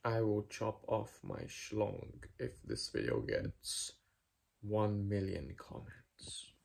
I will chop off my Shlong if this video gets 1 million comments.